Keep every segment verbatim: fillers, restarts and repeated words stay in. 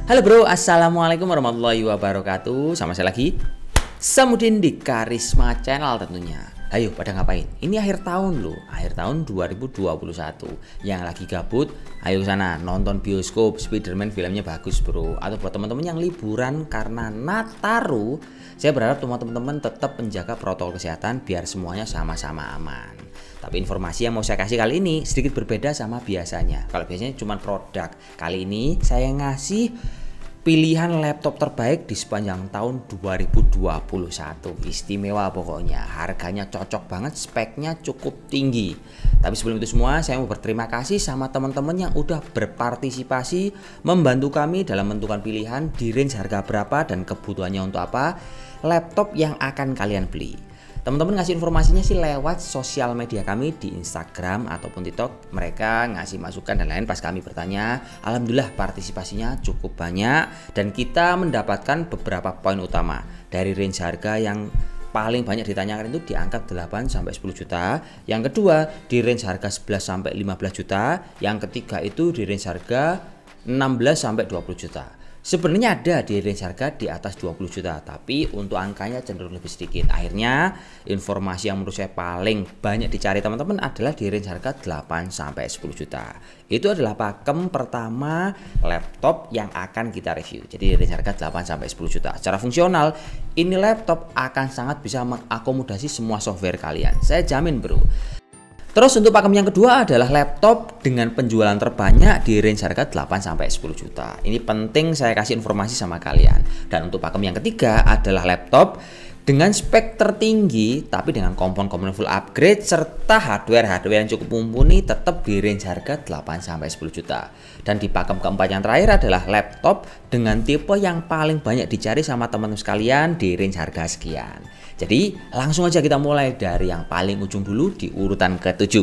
Halo bro, assalamualaikum warahmatullahi wabarakatuh. Sama saya lagi, Samudin di Karisma Channel tentunya. Ayo pada ngapain? Ini akhir tahun loh, akhir tahun dua ribu dua puluh satu. Yang lagi gabut, ayo sana nonton bioskop. Spiderman filmnya bagus bro. Atau buat teman-teman yang liburan karena Nataru, saya berharap teman-teman tetap menjaga protokol kesehatan biar semuanya sama-sama aman. Tapi informasi yang mau saya kasih kali ini sedikit berbeda sama biasanya. Kalau biasanya cuma produk, kali ini saya ngasih pilihan laptop terbaik di sepanjang tahun dua ribu dua puluh satu. Istimewa pokoknya, harganya cocok banget, speknya cukup tinggi. Tapi sebelum itu semua, saya mau berterima kasih sama teman-teman yang udah berpartisipasi membantu kami dalam menentukan pilihan di range harga berapa dan kebutuhannya untuk apa laptop yang akan kalian beli. Teman-teman ngasih informasinya sih lewat sosial media kami di Instagram ataupun TikTok. Mereka ngasih masukan dan lain pas kami bertanya. Alhamdulillah partisipasinya cukup banyak dan kita mendapatkan beberapa poin utama. Dari range harga yang paling banyak ditanyakan itu di angka delapan sampai sepuluh juta. Yang kedua di range harga sebelas sampai lima belas juta. Yang ketiga itu di range harga enam belas sampai dua puluh juta. Sebenarnya ada di range harga di atas dua puluh juta, tapi untuk angkanya cenderung lebih sedikit. Akhirnya informasi yang menurut saya paling banyak dicari teman-teman adalah di range harga delapan sampai sepuluh juta. Itu adalah pakem pertama laptop yang akan kita review. Jadi di range harga delapan sampai sepuluh juta. Secara fungsional, ini laptop akan sangat bisa mengakomodasi semua software kalian. Saya jamin bro. Terus untuk pakem yang kedua adalah laptop dengan penjualan terbanyak di range harga delapan sampai sepuluh juta. Ini penting saya kasih informasi sama kalian. Dan untuk pakem yang ketiga adalah laptop dengan spek tertinggi tapi dengan komponen-komponen full upgrade serta hardware-hardware yang cukup mumpuni tetap di range harga delapan sampai sepuluh juta. Dan di pakem keempat yang terakhir adalah laptop dengan tipe yang paling banyak dicari sama teman-teman sekalian di range harga sekian. Jadi langsung aja kita mulai dari yang paling ujung dulu di urutan ketujuh.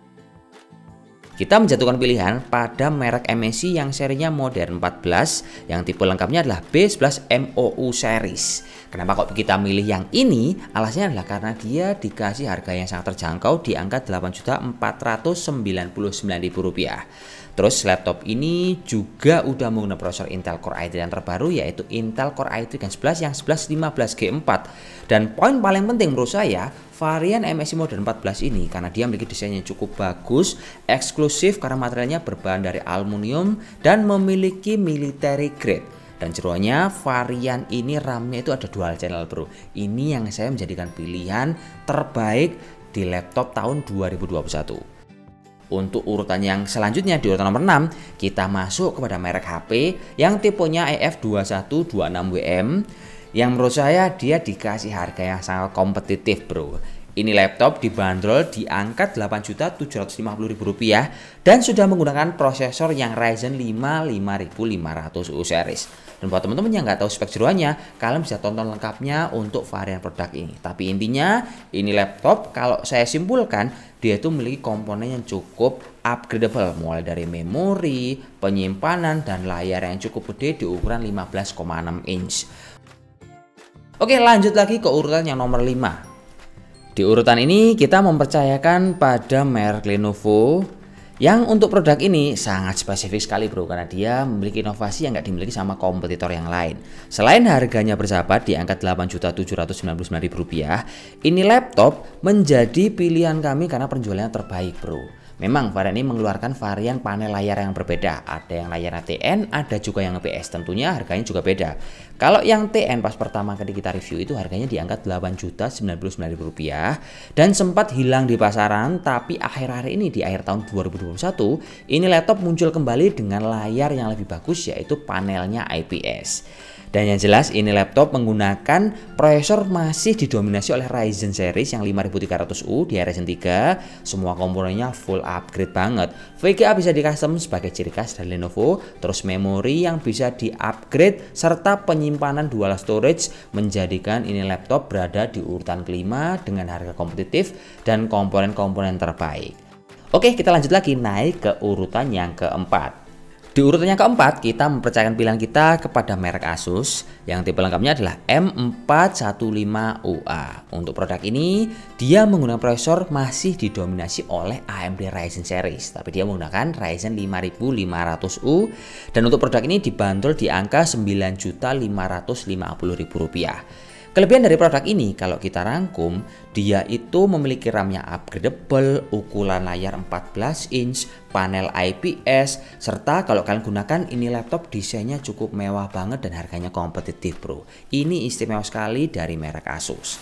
Kita menjatuhkan pilihan pada merek M S I yang serinya Modern empat belas yang tipe lengkapnya adalah B sebelas M O U series. Kenapa kok kita milih yang ini? Alasannya adalah karena dia dikasih harga yang sangat terjangkau di angka delapan juta empat ratus sembilan puluh sembilan ribu rupiah. Terus laptop ini juga udah menggunakan prosesor Intel Core i tiga yang terbaru yaitu Intel Core i tiga sebelas yang sebelas lima belas G empat. Dan poin paling penting menurut saya, varian M S I Modern empat belas ini karena dia memiliki desainnya cukup bagus, eksklusif karena materialnya berbahan dari aluminium dan memiliki military grade. Dan jeroannya varian ini RAM-nya itu ada dual channel bro. Ini yang saya menjadikan pilihan terbaik di laptop tahun dua ribu dua puluh satu. Untuk urutan yang selanjutnya di urutan nomor enam, kita masuk kepada merek H P yang tipenya E F dua satu dua enam W M yang menurut saya dia dikasih harga yang sangat kompetitif bro. Ini laptop dibanderol di angka delapan juta tujuh ratus lima puluh ribu rupiah dan sudah menggunakan prosesor yang Ryzen lima lima ribu lima ratus U series. Dan buat teman-teman yang nggak tahu spek jeroannya, kalian bisa tonton lengkapnya untuk varian produk ini. Tapi intinya ini laptop kalau saya simpulkan dia itu memiliki komponen yang cukup upgradable mulai dari memori, penyimpanan dan layar yang cukup gede di ukuran lima belas koma enam inch. Oke, lanjut lagi ke urutan yang nomor lima. Di urutan ini kita mempercayakan pada merek Lenovo yang untuk produk ini sangat spesifik sekali bro karena dia memiliki inovasi yang nggak dimiliki sama kompetitor yang lain. Selain harganya bersahabat di angka delapan juta tujuh ratus sembilan puluh sembilan ribu rupiah, ini laptop menjadi pilihan kami karena penjualannya terbaik bro. Memang varian ini mengeluarkan varian panel layar yang berbeda. Ada yang layarnya T N, ada juga yang I P S. Tentunya harganya juga beda. Kalau yang T N pas pertama kali kita review itu harganya di angka delapan juta sembilan puluh sembilan ribu rupiah dan sempat hilang di pasaran, tapi akhir-akhir ini di akhir tahun dua ribu dua puluh satu ini laptop muncul kembali dengan layar yang lebih bagus yaitu panelnya I P S. Dan yang jelas ini laptop menggunakan prosesor masih didominasi oleh Ryzen series yang lima ribu tiga ratus U di Ryzen tiga. Semua komponennya full upgrade banget. V G A bisa di custom sebagai ciri khas dari Lenovo. Terus memori yang bisa di upgrade serta penyimpanan dual storage menjadikan ini laptop berada di urutan kelima dengan harga kompetitif dan komponen-komponen terbaik. Oke, kita lanjut lagi naik ke urutan yang keempat. Di urutan yang keempat, kita mempercayakan pilihan kita kepada merek Asus yang tipe lengkapnya adalah M empat satu lima U A. Untuk produk ini, dia menggunakan prosesor masih didominasi oleh A M D Ryzen series, tapi dia menggunakan Ryzen lima ribu lima ratus U, dan untuk produk ini dibanderol di angka sembilan juta lima ratus lima puluh ribu rupiah. Kelebihan dari produk ini, kalau kita rangkum, dia itu memiliki RAM-nya upgradable, ukuran layar empat belas inch, panel I P S, serta kalau kalian gunakan ini laptop desainnya cukup mewah banget dan harganya kompetitif bro. Ini istimewa sekali dari merek Asus.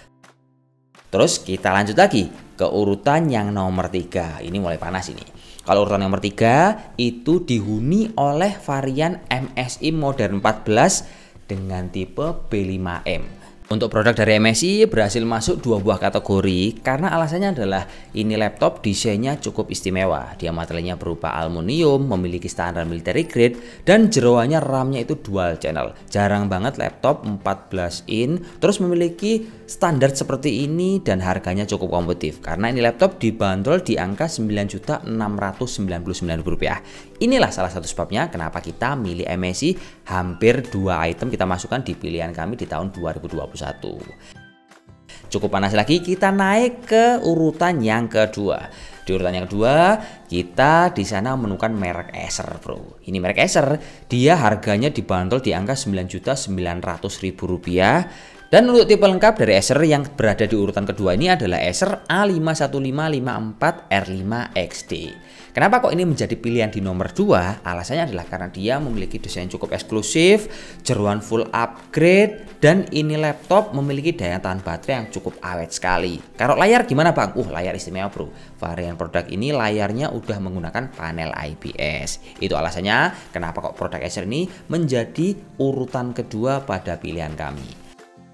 Terus kita lanjut lagi ke urutan yang nomor tiga. Ini mulai panas ini. Kalau urutan nomor tiga itu dihuni oleh varian M S I Modern empat belas dengan tipe B lima M. Untuk produk dari M S I berhasil masuk dua buah kategori karena alasannya adalah ini laptop desainnya cukup istimewa. Dia materialnya berupa aluminium, memiliki standar military grade, dan jeroannya RAM-nya itu dual channel. Jarang banget laptop empat belas inch terus memiliki standar seperti ini dan harganya cukup kompetitif karena ini laptop dibanderol di angka sembilan juta enam ratus sembilan puluh sembilan ribu rupiah. Inilah salah satu sebabnya kenapa kita milih M S I. Hampir dua item kita masukkan di pilihan kami di tahun dua ribu dua puluh satu. Cukup panas lagi, kita naik ke urutan yang kedua. Di urutan yang kedua, kita di sana menemukan merek Acer, bro. Ini merek Acer, dia harganya dibanderol di angka sembilan juta sembilan ratus ribu rupiah. Dan untuk tipe lengkap dari Acer yang berada di urutan kedua ini adalah Acer A lima satu lima lima empat R lima X D. Kenapa kok ini menjadi pilihan di nomor dua? Alasannya adalah karena dia memiliki desain cukup eksklusif, jeroan full upgrade, dan ini laptop memiliki daya tahan baterai yang cukup awet sekali. Kalau layar gimana bang? Uh, layar istimewa bro. Varian produk ini layarnya udah menggunakan panel I P S. Itu alasannya kenapa kok produk Acer ini menjadi urutan kedua pada pilihan kami.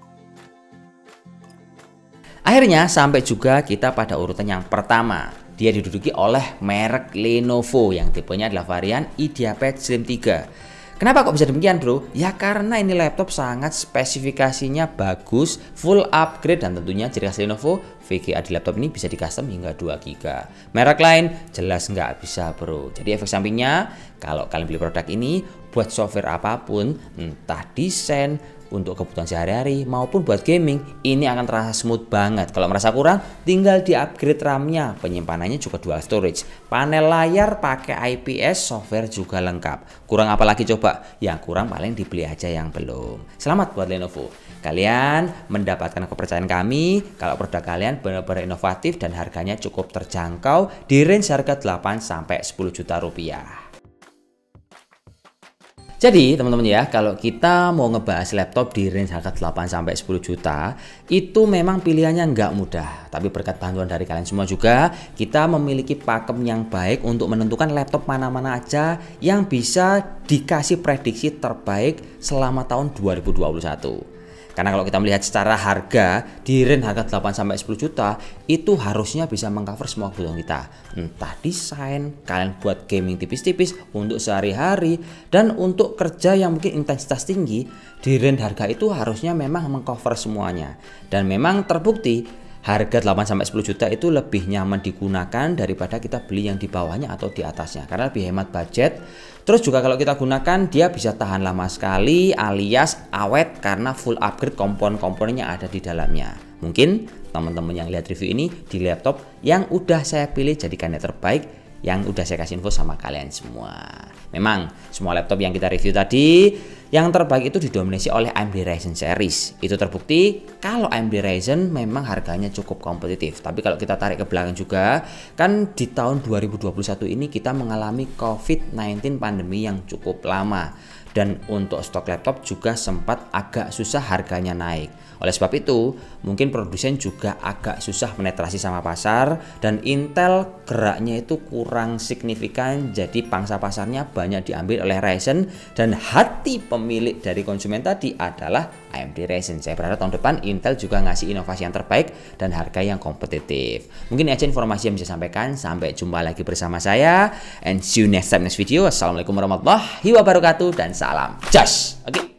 Akhirnya sampai juga kita pada urutan yang pertama. Dia diduduki oleh merek Lenovo yang tipenya adalah varian IdeaPad Slim tiga. Kenapa kok bisa demikian bro? Ya karena ini laptop sangat spesifikasinya bagus, full upgrade, dan tentunya ciri khas Lenovo, V G A di laptop ini bisa di custom hingga dua giga. Merek lain jelas nggak bisa bro. Jadi efek sampingnya kalau kalian beli produk ini buat software apapun, entah desain, untuk kebutuhan sehari-hari maupun buat gaming, ini akan terasa smooth banget. Kalau merasa kurang, tinggal di upgrade RAM-nya. Penyimpanannya juga dual storage. Panel layar pakai I P S, software juga lengkap. Kurang apa lagi coba? Yang kurang paling dibeli aja yang belum. Selamat buat Lenovo. Kalian mendapatkan kepercayaan kami kalau produk kalian benar-benar inovatif dan harganya cukup terjangkau di range harga delapan sampai sepuluh juta rupiah. Jadi teman-teman ya, kalau kita mau ngebahas laptop di range harga delapan sampai sepuluh juta, itu memang pilihannya nggak mudah. Tapi berkat bantuan dari kalian semua juga, kita memiliki pakem yang baik untuk menentukan laptop mana-mana aja yang bisa dikasih prediksi terbaik selama tahun dua ribu dua puluh satu. Karena kalau kita melihat secara harga di range harga delapan sampai sepuluh juta, itu harusnya bisa mengcover semua kebutuhan kita. Entah desain, kalian buat gaming tipis-tipis untuk sehari-hari, dan untuk kerja yang mungkin intensitas tinggi, di range harga itu harusnya memang mengcover semuanya. Dan memang terbukti harga delapan sampai sepuluh juta itu lebih nyaman digunakan daripada kita beli yang di bawahnya atau di atasnya, karena lebih hemat budget. Terus juga kalau kita gunakan dia bisa tahan lama sekali alias awet karena full upgrade komponen-komponen yang ada di dalamnya. Mungkin teman-teman yang lihat review ini di laptop yang udah saya pilih jadikan yang terbaik, yang udah saya kasih info sama kalian semua. Memang semua laptop yang kita review tadi yang terbaik itu didominasi oleh A M D Ryzen series. Itu terbukti kalau A M D Ryzen memang harganya cukup kompetitif. Tapi kalau kita tarik ke belakang juga, kan di tahun dua ribu dua puluh satu ini kita mengalami COVID sembilan belas pandemi yang cukup lama. Dan untuk stok laptop juga sempat agak susah harganya naik. Oleh sebab itu, mungkin produsen juga agak susah penetrasi sama pasar, dan Intel geraknya itu kurang signifikan, jadi pangsa pasarnya banyak diambil oleh Ryzen, dan hati pemilik dari konsumen tadi adalah A M D Ryzen. Saya berharap tahun depan Intel juga ngasih inovasi yang terbaik dan harga yang kompetitif. Mungkin aja informasi yang bisa sampaikan. Sampai jumpa lagi bersama saya, and see you next time next video. Assalamualaikum warahmatullahi wabarakatuh dan salam jas. Oke. Okay.